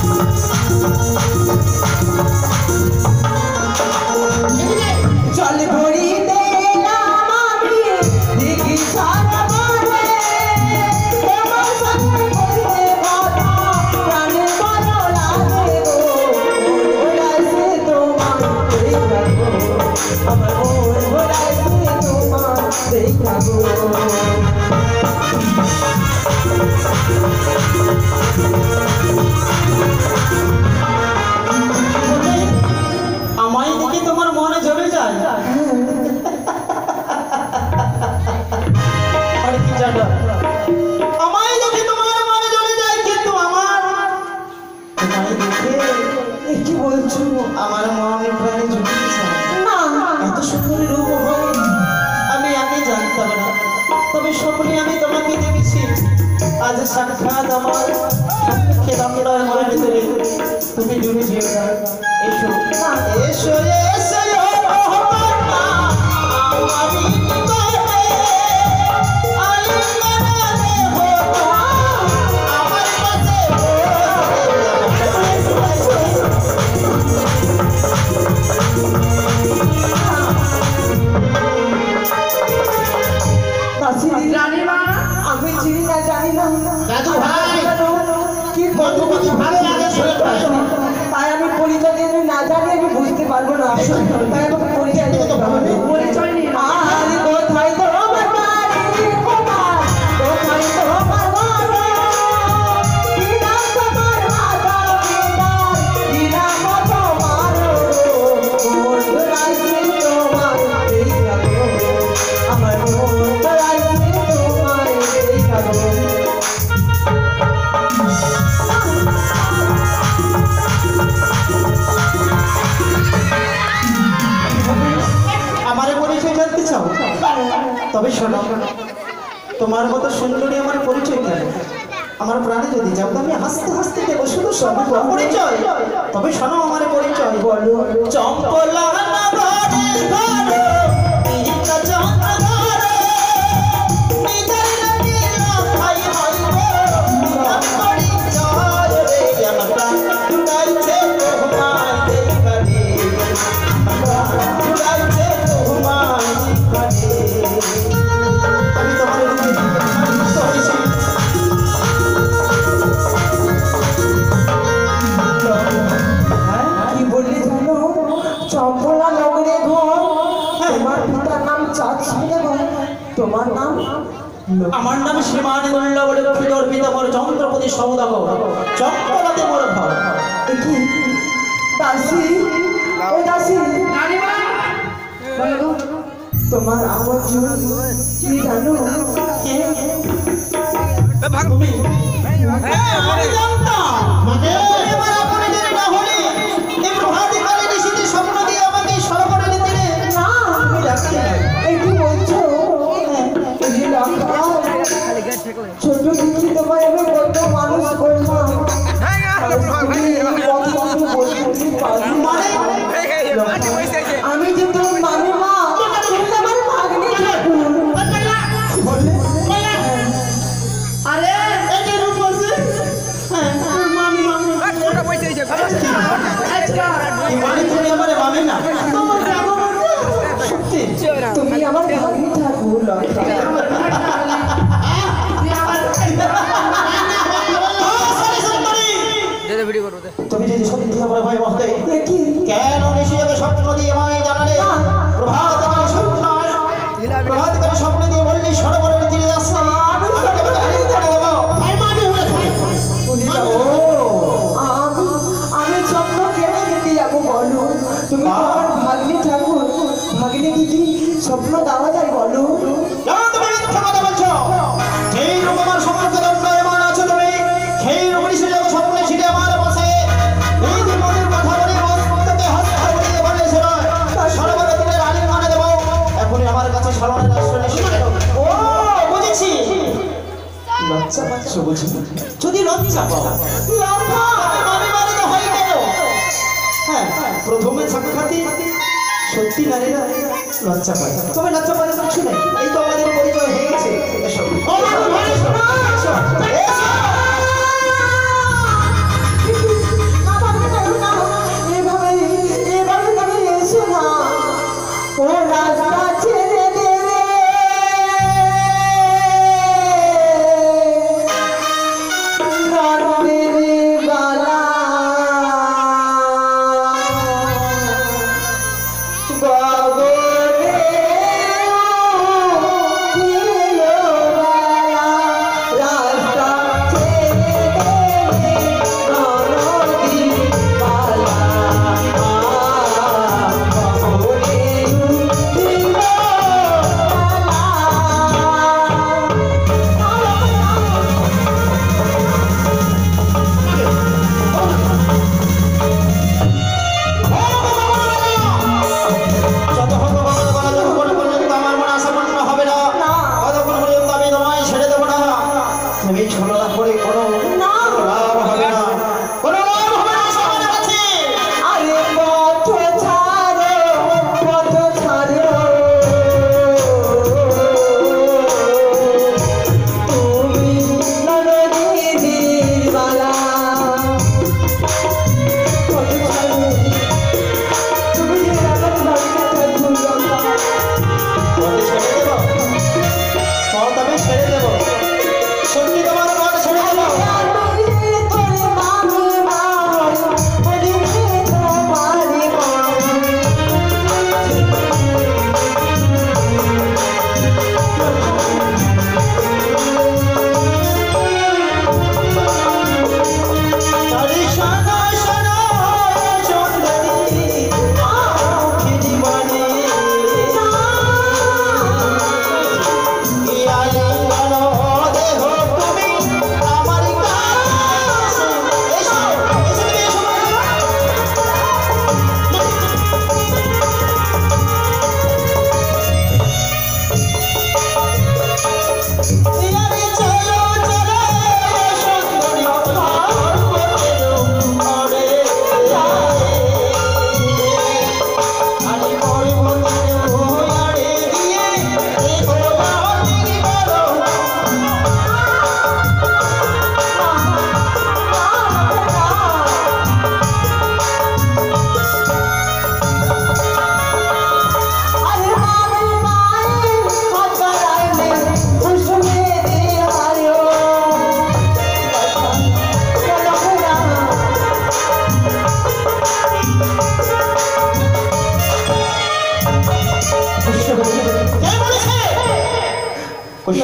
তবে শোনো, তোমার মতো সুন্দরী আমার পরিচয় কেন? আমার প্রাণে যদি যাও আমি হাসতে হাসতে দেবো শুধু সব পরিচয়। তবে শোনো আমার পরিচয়, বলো চম্পলা আমার নাম শ্রীমান দুর্লভ চন্দ্রপতি সৌদাগর চক্রবর্তী মোর ঘর। তোমার আমার কি জানো? স্বপ্ন দিয়ে আমাকে সরবরাহ নিতে ছোট কিছু তোমায় আমি কত মানুষ করলাম, আমি যে তোর মামি মা, তুমি আমার ভাগ্নি ঠাকুর। আরে তুমি আমার ভাগ্নি ঠাকুর। তুমি যদি সত্যি আমার ভাই মহোদয় কেন নিশ্চয় স্বপ্ন দিয়ে আমায় জানালে? প্রভাতকালে স্বপ্ন দিয়ে বললি সরোবরের তীরে যাচ্ছি, আমি স্বপ্ন কেন দিতে যাবো বলো? তুমি আমার ভাগ্নি ঠাকুর, ভাগ্নি কি স্বপ্ন দেওয়া যায় বলো? তুমি মিথ্যা কথা বলছো। যেই রূপ আমার সমর্থ দণ্ডায়মান আছো তুমি, সেই রূপ নিশ্চয় স্বপ্নে ছিটে আমার বসে এই যে মনের কথা বলে মস্তকে হস্ত বলিয়ে বলেছিল সরোবরের তীরে রানীর মানে দেবো। এখনই আমার কাছে সরোবরের আশ্রয় নিশ্চয়। ও বুঝেছি, লজ্জা পাচ্ছ বুঝি? যদি লজ্জা পাও আমি বাড়িতে হয়ে গেল। হ্যাঁ, প্রথমে সাক্ষাতে সত্যি নারীরা লজ্জা পায়, তবে লজ্জা পায় কিছু নেই। এই তো আমাদের পরিচয় হয়ে গেছে।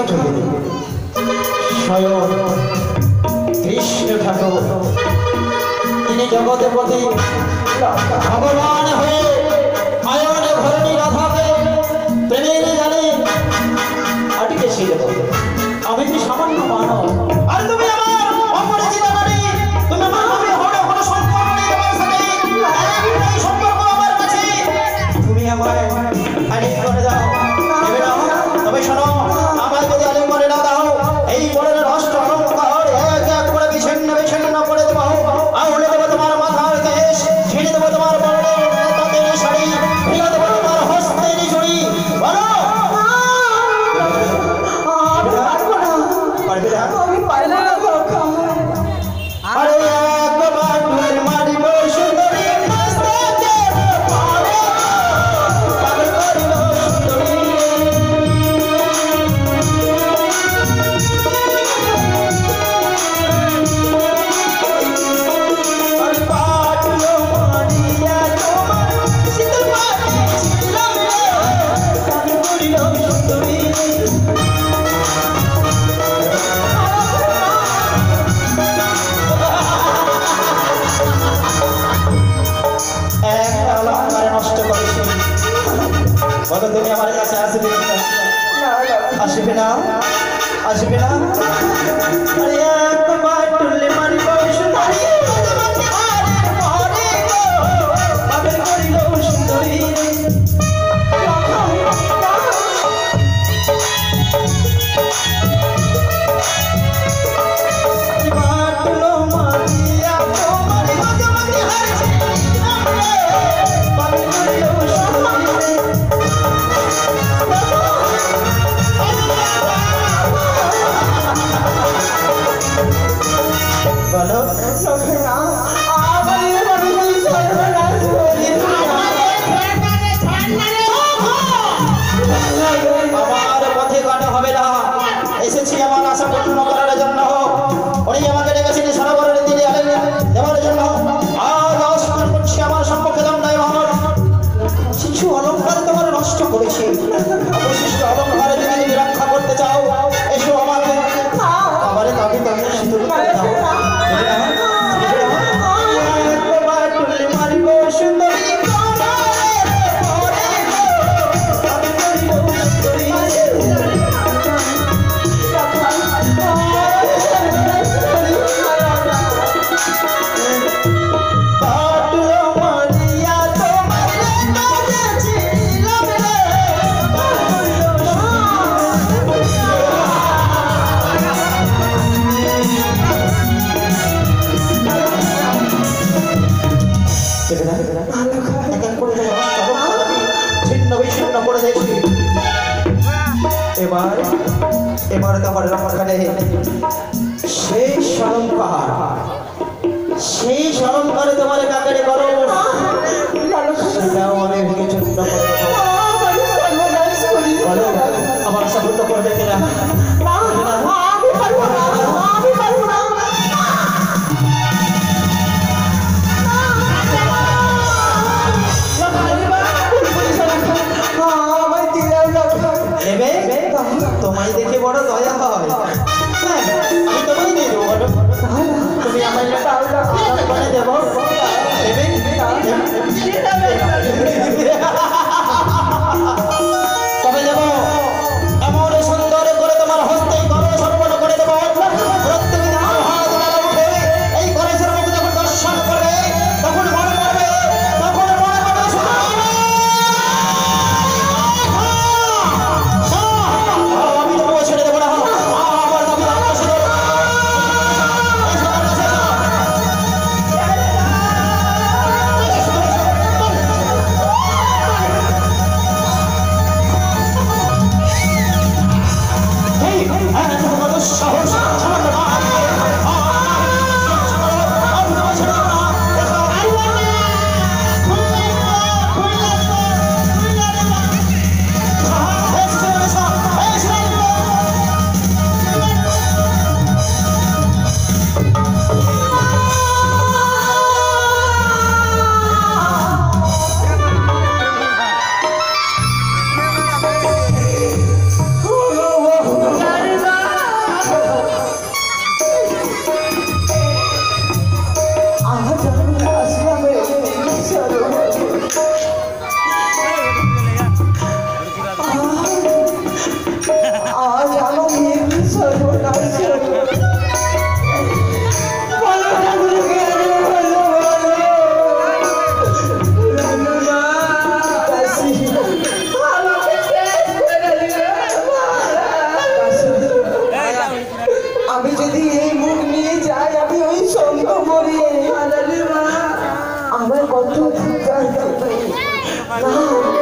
যুগে স্বয়ং কৃষ্ণ ঠাকুর তিনি জগৎপতি ভগবান হয়ে আয়নে ভরণী রাধাকে প্রেমের জানে আটকে ছিল। আমি কি সামান্য মানব আর তুমি আমার অপরিচিত নারী, তুমি আমার ভাবে হলো কোনো সম্পর্ক নেই তোমার সাথে, একটাই সম্পর্ক আমার কাছে, তুমি আমায় আলিঙ্গন করে দাও। দেবে না? তবে শোনো, আমায় যদি আলিঙ্গন করে না দাও এই বড়ের নষ্ট অলঙ্কার এক এক করে বিচ্ছিন্ন বিচ্ছিন্ন করে দেবো, আউলে দেবো তোমার মাথার কেশ, ছিঁড়ে দেবো তোমার বড়ের তাঁতের শাড়ি, ফেলে দেবো তোমার হস্তের চুড়ি। বলো পারবে না? আমি পারবো না কাকা। আরে একবার তুই মারিব সুন্দরী মস্তকে পারে পাগল করিল সুন্দরী। আর পাটলো মারিয়া তোমার শীতল পানে ছিলাম রে পাগল করিল সুন্দরী। একটা অলঙ্কার নষ্ট করেছি, বলো তুমি আমার কাছে আসবে না? আসবে না? আসবে না? আরে একবার তুললে মারিব সুন্দরী, পরে গো পাগল করিল সুন্দরী। পাটলো মারিয়া তোমার মাঝে হারছে পাগল করিল সুন্দরী। বলো না, আমার বাড়ি সর্বনাশ করে আমার পথে কাটা হবে না, এসেছি আমার আশা পূর্ণ করার জন্য। উনি আমাকে ডেকেছেন সরোবরের তীরে আলিঙ্গন দেওয়ার জন্য। আজ অস্কার করছি আমার সম্মুখে দণ্ডায়মান। কিছু অলঙ্কার তোমার নষ্ট করেছি, অবশিষ্ট অলঙ্কার যদি তুমি রক্ষা করতে চাও এসো আমাকে আমার দাবি তুমি সিঁদুর করে দাও। দেবে না? দেবে না? একবার তুলে মারিব সুন্দরী তোমার পরে গো পাগল করিল সুন্দরী। পাটলো মারিয়া তোমার মাঝে ছিলাম রে পাগল করিল সুন্দরী। দেবে না? দেবে না? এক এক করে তোমার অলঙ্কার আমি ছিন্ন বিচ্ছিন্ন করে দেখি। এবার তোমার অলঙ্কারে শেষ অলঙ্কারে তোমার কাকারে করো, সেটাও আমি ভেঙে চূর্ণ করে দেবো। আমার সর্বনাশ করে বলো আমার আশা পূর্ণ করবে কিনা? আমি পারবো না, আমি পারবো না। আমায় দিলাম কাকা। নেবে? তোমায় দেখে বড় দয়া হয়। হ্যাঁ, আমি তোমায় দিয়ে দেবো। বলো তুমি আমার করে দেবো। দেবে? যদি এই মুখ নিয়ে যায় আমি ওই সঙ্গ মরে আমার কত দুঃখ আছে। না